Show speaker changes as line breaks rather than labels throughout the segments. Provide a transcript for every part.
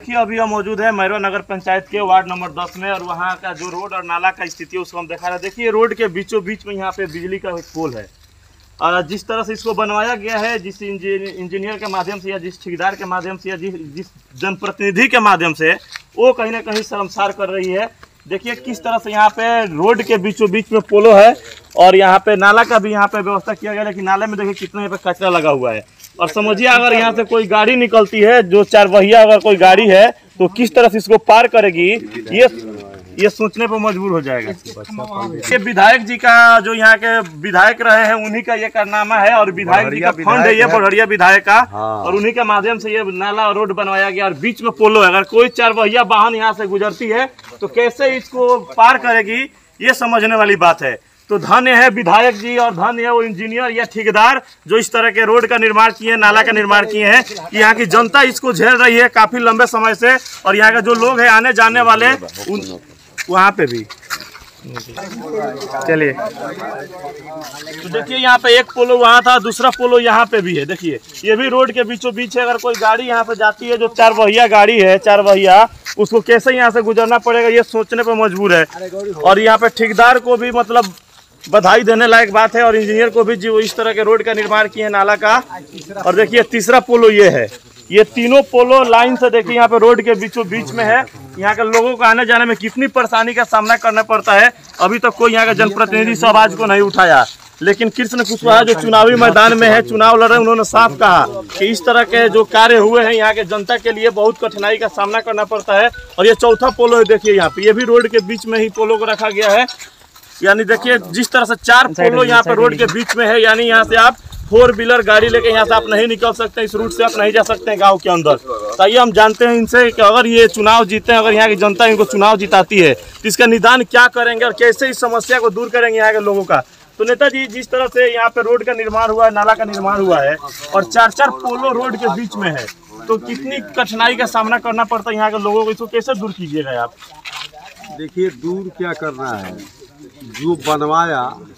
देखिए अभी हम मौजूद है मैरवा नगर पंचायत के वार्ड नंबर 10 में, और वहाँ का जो रोड और नाला का स्थिति है उसको हम दिखा रहे हैं। देखिए रोड के बीचों बीच में यहाँ पे बिजली का एक पोल है, और जिस तरह से इसको बनवाया गया है, जिस इंजीनियर के माध्यम से या जिस ठेकेदार के माध्यम से या जिस जनप्रतिनिधि के माध्यम से, वो कहीं ना कहीं शर्मसार कर रही है। देखिए किस तरह से यहाँ पे रोड के बीचों बीच में पोलो है, और यहाँ पे नाला का भी यहाँ पे व्यवस्था किया गया, लेकिन नाले में देखिए कितना यहाँ पे कचरा लगा हुआ है। और समझिए अगर यहाँ से कोई गाड़ी निकलती है, जो 4 पहिया अगर कोई गाड़ी है, तो किस तरह से इसको पार करेगी, ये सोचने पर मजबूर हो जाएगा। ये विधायक जी का, जो यहाँ के विधायक रहे हैं, उन्हीं का ये कारनामा है, और विधायक जी का फंड है ये, बढ़िया विधायक का, और उन्हीं के माध्यम से ये नाला और रोड बनवाया गया, और बीच में पोलो है। अगर कोई 4 पहिया वाहन यहाँ से गुजरती है तो कैसे इसको पार करेगी, ये समझने वाली बात है। तो धन्य है विधायक जी, और धन्य है वो इंजीनियर या ठेकेदार जो इस तरह के रोड का निर्माण किए हैं, नाला का निर्माण किए हैं। यहाँ की जनता इसको झेल रही है काफी लंबे समय से, और यहाँ के जो लोग हैं आने जाने वाले, वहाँ पे भी चलिए। तो देखिए यहाँ पे एक पोलो वहाँ था, दूसरा पोलो यहाँ पे भी है। देखिए ये भी रोड के बीचों बीच है। अगर कोई गाड़ी यहाँ से जाती है, जो 4 पहिया गाड़ी है, 4 पहिया, उसको कैसे यहाँ से गुजरना पड़ेगा, ये सोचने पर मजबूर है। और यहाँ पे ठेकेदार को भी मतलब बधाई देने लायक बात है, और इंजीनियर को भी जो इस तरह के रोड का निर्माण किए हैं, नाला का। और देखिए तीसरा पोलो ये है। ये तीनों पोलो लाइन से देखिए यहाँ पे रोड के बीचों बीच में है। यहाँ के लोगों को आने जाने में कितनी परेशानी का सामना करना पड़ता है। अभी तक कोई यहाँ का जनप्रतिनिधि सब आवाज को नहीं उठाया, लेकिन कृष्ण कुशवाहा जो चुनावी मैदान में है, चुनाव लड़ रहे हैं, उन्होंने साफ कहा कि इस तरह के जो कार्य हुए हैं, यहाँ के जनता के लिए बहुत कठिनाई का सामना करना पड़ता है। और ये चौथा पोलो है, देखिए यहाँ पे, ये भी रोड के बीच में ही पोलो को रखा गया है। यानी देखिए जिस तरह से 4 पोलो यहाँ पे रोड के बीच में है, यानी यहाँ से आप 4 व्हीलर गाड़ी लेके यहाँ से आप नहीं निकल सकते, इस रूट से आप नहीं जा सकते हैं गांव के अंदर। तो ये हम जानते हैं इनसे कि अगर ये चुनाव जीते हैं, अगर यहाँ की जनता इनको चुनाव जिताती है, तो इसका निदान क्या करेंगे और कैसे इस समस्या को दूर करेंगे यहाँ के लोगों का। तो नेताजी जिस तरह से यहाँ पे रोड का निर्माण हुआ है, नाला का निर्माण हुआ है, और 4 पोलो रोड के बीच में है, तो कितनी कठिनाई का सामना करना पड़ता है यहाँ के लोगों को, इसको कैसे दूर कीजिएगा आप?
देखिए दूर क्या करना है, जो बनवाया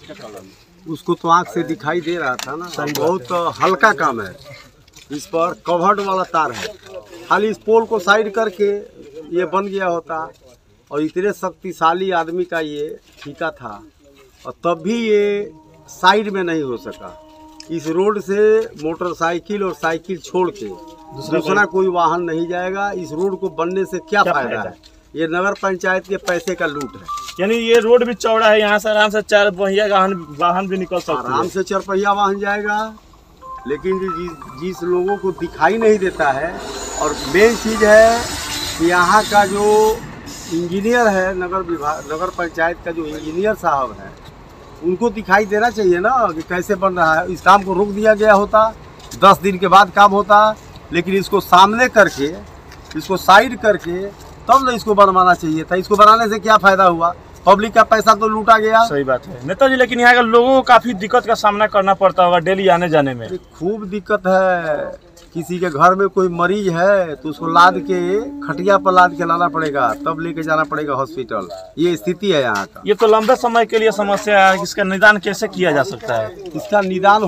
उसको तो आँख से दिखाई दे रहा था ना, बहुत हल्का काम है। इस पर कवर्ड वाला तार है, खाली इस पोल को साइड करके ये बन गया होता, और इतने शक्तिशाली आदमी का ये ठेका था, और तब भी ये साइड में नहीं हो सका। इस रोड से मोटरसाइकिल और साइकिल छोड़ के दूसरा कोई वाहन नहीं जाएगा। इस रोड को बनने से क्या फायदा है? ये नगर पंचायत के पैसे का लूट है।
यानी ये रोड भी चौड़ा है, यहाँ से आराम से 4 पहिया वाहन भी निकल सकते हैं,
आराम से 4 पहिया वाहन जाएगा। लेकिन जिस लोगों को दिखाई नहीं देता है, और मेन चीज़ है कि यहाँ का जो इंजीनियर है, नगर पंचायत का जो इंजीनियर साहब है, उनको दिखाई देना चाहिए ना कि कैसे बन रहा है। इस काम को रोक दिया गया होता, 10 दिन के बाद काम होता, लेकिन इसको सामने करके, इसको साइड करके तब ना इसको बनवाना चाहिए था। इसको बनाने से क्या फायदा हुआ? पब्लिक का पैसा तो लूटा गया।
सही बात है नेताजी, लेकिन यहाँ के लोगों को काफी दिक्कत का सामना करना पड़ता होगा डेली आने जाने में।
खूब दिक्कत है। किसी के घर में कोई मरीज है तो उसको लाद के, खटिया पर लाद के लाना पड़ेगा, तब लेके जाना पड़ेगा हॉस्पिटल। ये स्थिति है यहाँ का।
ये तो लंबे समय के लिए समस्या है, इसका निदान कैसे किया जा सकता है?
इसका निदान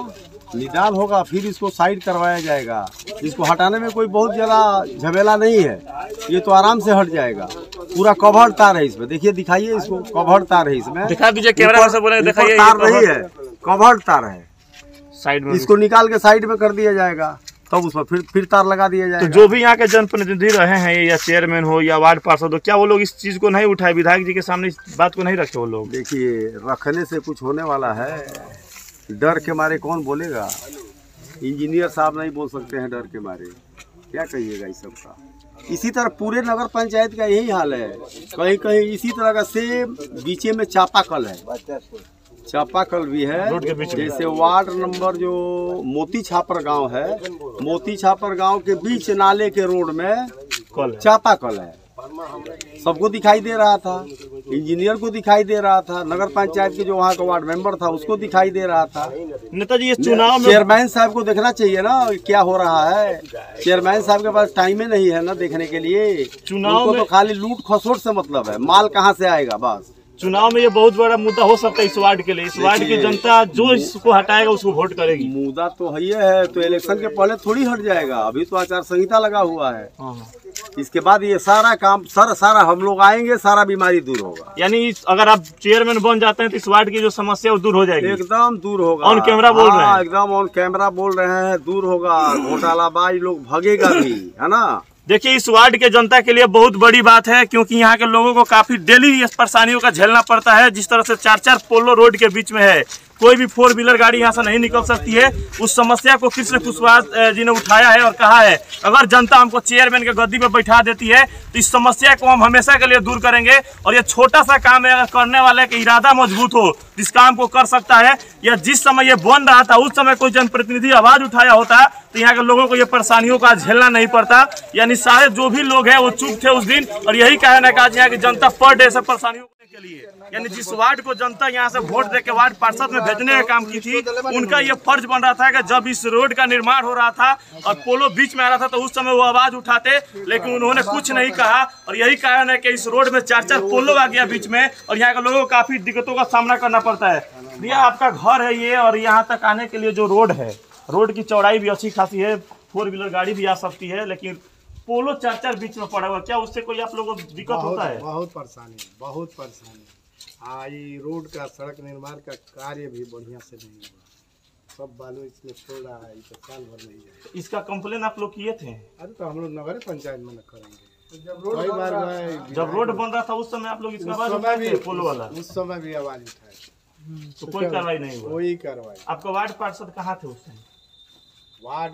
होगा, फिर इसको साइड करवाया जाएगा। इसको हटाने में कोई बहुत ज़्यादा झमेला नहीं है, ये तो आराम से हट जाएगा। पूरा कवर्ड तार है इसमें, देखिए, दिखाइए इसको, कवर्ड तार है इसमें,
दिखा दीजिए कैमरा से, बोले दिखाइए।
तार नहीं है, कवर्ड तार है
साइड में।
इसको निकाल के साइड में कर दिया जाएगा, तब उसमें फिर तार लगा दिया जाएगा।
तो जो भी यहाँ के जनप्रतिनिधि रहे हैं, या चेयरमैन हो या वार्ड पार्षद हो, क्या वो लोग इस चीज को नहीं उठाए, विधायक जी के सामने इस बात को नहीं रखे वो लोग?
देखिए रखने से कुछ होने वाला है, डर के मारे कौन बोलेगा? इंजीनियर साहब नहीं बोल सकते हैं डर के मारे, क्या कहिएगा इस सब का। इसी तरह पूरे नगर पंचायत का यही हाल है, कहीं कहीं इसी तरह का सेम। बीचे में चापाकल है, चापाकल भी है। जैसे वार्ड नंबर जो मोती छापर गांव है, मोती छापर गांव के बीच नाले के रोड में चापाकल है। सबको दिखाई दे रहा था, इंजीनियर को दिखाई दे रहा था, नगर पंचायत के जो वहाँ का वार्ड मेंबर था उसको दिखाई दे रहा था।
नेताजी ये चुनाव में
चेयरमैन साहब को देखना चाहिए ना क्या हो रहा है। चेयरमैन साहब के पास टाइम ही नहीं है ना देखने के लिए।
चुनाव में
तो खाली लूट खसोट से मतलब है, माल कहाँ से आएगा बस।
चुनाव में ये बहुत बड़ा मुद्दा हो सकता है इस वार्ड के लिए। इस वार्ड की जनता जो इसको हटाएगा उसको वोट करेगी।
मुद्दा तो है, तो इलेक्शन के पहले थोड़ी हट जाएगा, अभी तो आचार संहिता लगा हुआ है। इसके बाद ये सारा काम सारा हम लोग आएंगे, सारा बीमारी दूर होगा।
यानी अगर आप चेयरमैन बन जाते हैं तो इस वार्ड की जो समस्या वो दूर हो जाएगी?
एकदम दूर होगा।
ऑन कैमरा बोल रहे हैं?
एकदम ऑन कैमरा बोल रहे हैं, दूर होगा। घोटालाबाज लोग भगेगा भी, है ना।
देखिए, इस वार्ड के जनता के लिए बहुत बड़ी बात है, क्योंकि यहाँ के लोगों को काफी डेली इस परेशानियों का झेलना पड़ता है। जिस तरह से 4-4 पोलो रोड के बीच में है, कोई भी 4 व्हीलर गाड़ी यहाँ से नहीं निकल सकती है। उस समस्या को कृष्ण कुशवाहा जी ने उठाया है और कहा है अगर जनता हमको चेयरमैन के गद्दी पे बैठा देती है तो इस समस्या को हम हमेशा के लिए दूर करेंगे। और ये छोटा सा काम है, अगर करने वाले का इरादा मजबूत हो इस काम को कर सकता है। या जिस समय ये बन रहा था उस समय कोई जनप्रतिनिधि आवाज उठाया होता तो यहाँ के लोगों को ये परेशानियों का झेलना नहीं पड़ता। यानी सारे जो भी लोग हैं वो चुप थे उस दिन, और यही कारण है कि यहाँ की जनता पर डे से परेशानियों के लिए, यानी जिस वार्ड को जनता यहाँ से वोट दे के वार्ड पार्षद में भेजने का काम की थी, उनका ये फर्ज बन रहा था कि जब इस रोड का निर्माण हो रहा था और पोलो बीच में आ रहा था तो उस समय वो आवाज उठाते, लेकिन उन्होंने कुछ नहीं कहा। और यही कारण है कि इस रोड में 4-4 पोलो आ गया बीच में, और यहाँ के लोगों को काफी दिक्कतों का सामना करना पड़ता है। भैया, आपका घर है ये, और यहाँ तक आने के लिए जो रोड है, रोड की चौड़ाई भी अच्छी खासी है, 4 व्हीलर गाड़ी भी आ सकती है, लेकिन पोलो 4-4 बीच में पड़ा हुआ, क्या उससे कोई आप लोगों को दिक्कत होता है?
बहुत परेशानी। हाँ, ये रोड का सड़क निर्माण का कार्य भी बढ़िया से नहीं हुआ, सब बालू इसमें छोड़ रहा है, तो साल भर नहीं जाएगा।
इसका कंप्लेन आप लोग किए थे?
अरे तो हम लोग नगर पंचायत में न करेंगे।
जब रोड बन रहा था उस समय आप लोग इसका आवाज उठाए थे, पोलो वाला?
उस समय भी आवाज उठाए,
तो कोई कार्रवाई नहीं हुआ?
कोई कार्रवाई।
आपका वार्ड पार्षद कहाँ थे उस टाइम?
वार्ड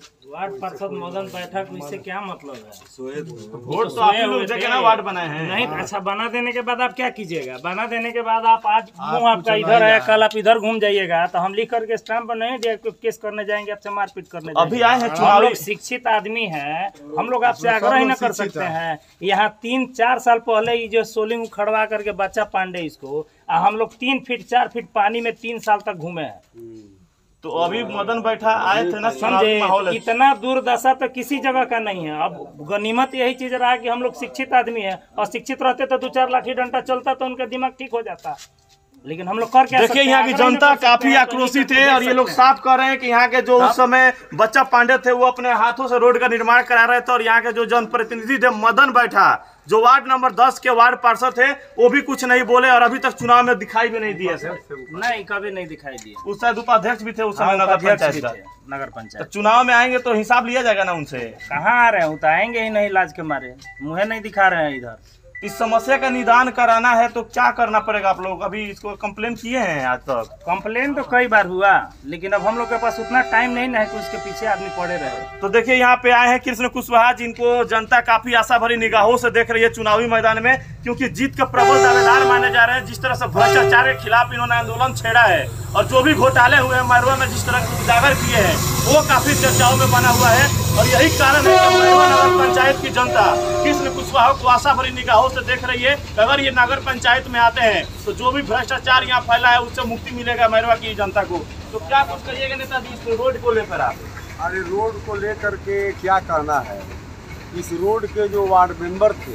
पार्षद
मदन बैठक, इससे क्या मतलब है?
वोट तो आप ही लोग देके ना वार्ड बनाए हैं।
नहीं, अच्छा, बना देने के बाद आप क्या कीजिएगा? बना देने के बाद आप आज मुँह आपका इधर है, कल आप इधर घूम जाइएगा, तो हम लिख करके स्टैम्प पर नहीं दिया, केस करने जाएंगे, आपसे मारपीट करने जाएंगे।
अभी आए हैं,
हम लोग शिक्षित आदमी हैं, हम लोग आपसे आग्रह ही न कर सकते हैं। यहाँ 3-4 साल पहले ये जो सोलिंग उखड़वा करके बच्चा पांडे इसको, हम लोग 3 फीट 4 फीट पानी में 3 साल तक घूमे हैं।
तो अभी मदन बैठा आए थे ना,
समझे? इतना दुर्दशा तो किसी जगह का नहीं है। अब गनीमत यही चीज रहा कि हम लोग शिक्षित आदमी है, और शिक्षित रहते तो 2-4 लाठी डंडा चलता तो उनका दिमाग ठीक हो जाता, लेकिन हम लोग कर क्या?
देखिए, यहाँ की जनता काफी आक्रोशित है, और ये लोग साफ कर रहे हैं कि यहाँ के जो उस समय बच्चा पांडे थे वो अपने हाथों से रोड का निर्माण करा रहे थे, और यहाँ के जो जनप्रतिनिधि थे मदन बैठा, जो वार्ड नंबर 10 के वार्ड पार्षद थे, वो भी कुछ नहीं बोले, और अभी तक चुनाव में दिखाई भी नहीं दिए सर।
नहीं, कभी नहीं दिखाई दिए।
उस शायद उपाध्यक्ष भी थे उस समय नगर पंचायत। तो चुनाव में आएंगे तो हिसाब लिया जाएगा ना उनसे?
कहाँ आ रहे हैं? तो आएंगे ही नहीं, लाज के मारे मुँह नहीं दिखा रहे हैं इधर।
इस समस्या का निदान कराना है तो क्या करना पड़ेगा? आप लोग अभी इसको कंप्लेन किए हैं? आज तक
कंप्लेन तो कई बार हुआ, लेकिन अब हम लोग के पास उतना टाइम नहीं है कि उसके पीछे आदमी पड़े रहे।
तो देखिए, यहाँ पे आए हैं कृष्ण कुशवाहा, जिनको जनता काफी आशा भरी निगाहों से देख रही है चुनावी मैदान में, क्योंकि जीत के प्रबल दावेदार माने जा रहे हैं। जिस तरह से भ्रष्टाचार के खिलाफ इन्होंने आंदोलन छेड़ा है, और जो भी घोटाले हुए हैं मैरवा में जिस तरह से उजागर किए हैं, वो काफी चर्चाओं में बना हुआ है। और यही कारण है कि मैरवा नगर पंचायत की जनता कृष्ण कुशवाहा को आशा भरी निगाहों से देख रही है। अगर ये नगर पंचायत में आते हैं तो जो भी भ्रष्टाचार यहाँ फैला है उससे मुक्ति मिलेगा मैरवा की जनता को। तो क्या कुछ करिएगा नेताजी इस रोड को लेकर आप?
अरे रोड को लेकर के क्या कहना है, इस रोड के जो वार्ड मेंबर थे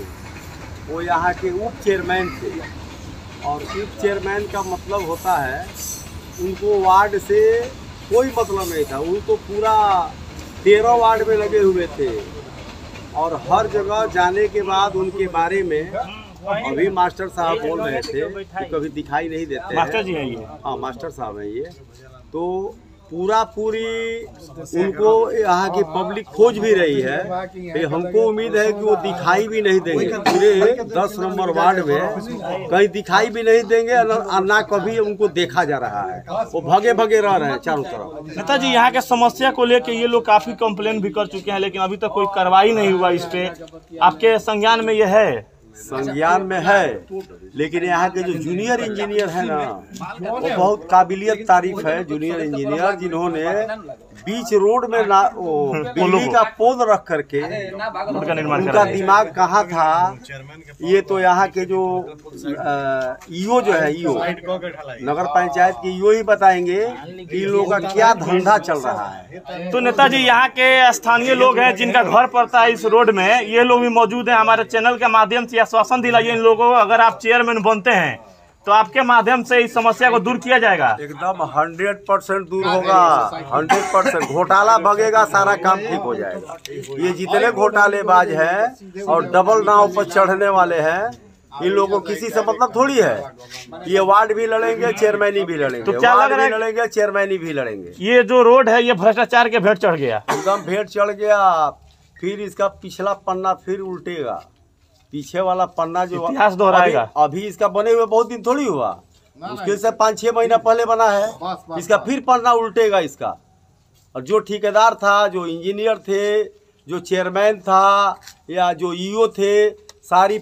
वो यहाँ के उप चेयरमैन थे, और उप चेयरमैन का मतलब होता है उनको वार्ड से कोई मतलब नहीं था। उनको पूरा 13 वार्ड में लगे हुए थे, और हर जगह जाने के बाद उनके बारे में अभी मास्टर साहब बोल रहे थे कि कभी दिखाई नहीं देते।
मास्टर जी हैं ये?
हाँ, मास्टर साहब हैं ये। तो पूरी उनको यहाँ की पब्लिक खोज भी रही है, तो हमको उम्मीद है कि वो दिखाई भी नहीं देंगे। पूरे 10 नंबर वार्ड में कहीं दिखाई भी नहीं देंगे, और ना कभी उनको देखा जा रहा है। वो भगे भगे रह रहे हैं चारों तरफ।
नेताजी, यहाँ के समस्या को लेके ये लोग काफी कंप्लेन भी कर चुके हैं, लेकिन अभी तक कोई कार्रवाई नहीं हुआ इस पे। आपके संज्ञान में ये है?
संज्ञान में है, लेकिन यहाँ के जो जूनियर इंजीनियर है ना, वो बहुत काबिलियत तारीफ है। जूनियर इंजीनियर जिन्होंने बीच रोड में बिजली का पोल रख करके उनका दिमाग कहाँ था, ये तो यहाँ के जो ईओ जो है, ईओ नगर पंचायत के ईओ ही बताएंगे कि इन लोगों का क्या धंधा चल रहा है।
तो नेताजी, यहाँ के स्थानीय लोग हैं जिनका घर पड़ता है इस रोड में, ये लोग भी मौजूद हैं। हमारे चैनल के माध्यम से आश्वासन दिलाइए इन लोगों को, अगर आप चेयरमैन बनते हैं तो आपके माध्यम से इस समस्या को दूर किया जाएगा।
एकदम 100% दूर होगा। 100% घोटाला भगेगा, सारा काम ठीक हो जाएगा। ये जितने घोटालेबाज हैं और डबल नाव पर चढ़ने वाले हैं, इन लोगों को किसी से मतलब थोड़ी है। ये वार्ड भी लड़ेंगे, चेयरमैनी भी लड़ेंगे,
तो क्या लग रहा है?
लड़ेंगे, चेयरमैनी भी लड़ेंगे।
ये जो रोड है ये भ्रष्टाचार के भेंट चढ़ गया,
एकदम भेंट चढ़ गया। फिर इसका पिछला पन्ना फिर उल्टेगा। पीछे वाला पन्ना जो
इतिहास दोहराएगा।
अभी इसका बने हुए बहुत दिन थोड़ी हुआ, मुश्किल से 5-6 महीना पहले बना है। इसका फिर पन्ना उल्टेगा इसका। और जो ठेकेदार था, जो इंजीनियर थे, जो चेयरमैन था या जो ईओ थे, सारी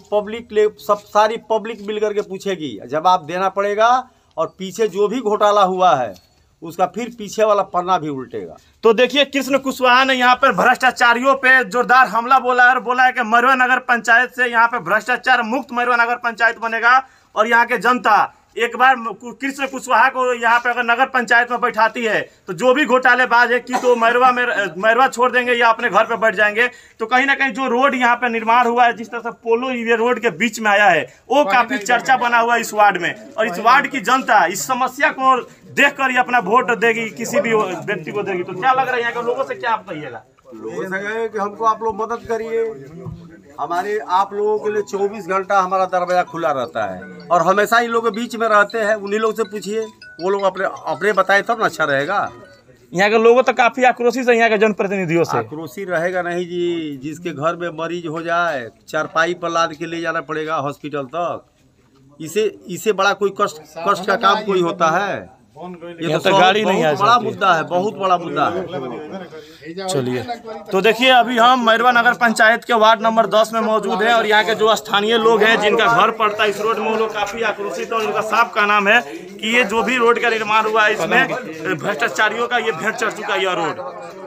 पब्लिक मिल करके पूछेगी, जवाब देना पड़ेगा। और पीछे जो भी घोटाला हुआ है उसका फिर पीछे वाला पन्ना भी उल्टेगा।
तो देखिए कृष्ण कुशवाहा ने यहाँ पर भ्रष्टाचारियों पे जोरदार हमला बोला है और बोला है कि मरवा नगर पंचायत से यहाँ पे भ्रष्टाचार मुक्त मरवा नगर पंचायत बनेगा। और यहाँ के जनता एक बार कृष्ण कुशवाहा को यहाँ पे अगर नगर पंचायत में बैठाती है तो जो भी घोटालेबाज है कि तो मरवा छोड़ देंगे या अपने घर पे बैठ जाएंगे। तो कहीं ना कहीं जो रोड यहाँ पे निर्माण हुआ है, जिस तरह से पोलो ये रोड के बीच में आया है, वो काफी चर्चा बना हुआ है इस वार्ड में। और इस वार्ड की जनता इस समस्या को देखकर ही अपना वोट देगी, किसी भी व्यक्ति को देगी। तो क्या लग रहा है यहाँ के लोगों से, क्या आप कहिएगा?
लोगों से कहे कि हमको आप लोग मदद करिए। हमारे आप लोगों के लिए 24 घंटा हमारा दरवाजा खुला रहता है और हमेशा इन लोगों के बीच में रहते हैं। उन्हीं लोग से पूछिए, वो लोग अपने बताए तब ना अच्छा रहेगा।
यहाँ के लोगों तो काफी आक्रोशित है यहाँ के जनप्रतिनिधियों से।
आक्रोशित रहेगा नहीं जी। जिसके घर में मरीज हो जाए, चारपाई पर लाद के ले जाना पड़ेगा हॉस्पिटल तक। इसे बड़ा कोई कष्ट का काम कोई होता है? ये तो गाड़ी नहीं है। बड़ा मुद्दा है, बहुत बड़ा मुद्दा है।
चलिए, तो देखिए अभी हम मरवा नगर पंचायत के वार्ड नंबर 10 में मौजूद हैं और यहाँ के जो स्थानीय लोग हैं जिनका घर पड़ता है इस रोड में, वो लोग काफी आक्रोशित है। और उनका साफ कहना है कि ये जो भी रोड का निर्माण हुआ है इसमें भ्रष्टाचारियों का ये भेंट चढ़ चुका है यह रोड।